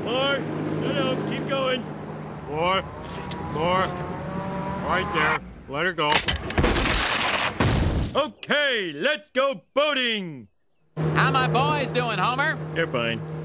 More. No, keep going. More. Right there. Let her go. Okay, let's go boating. How my boys doing, Homer? They're fine.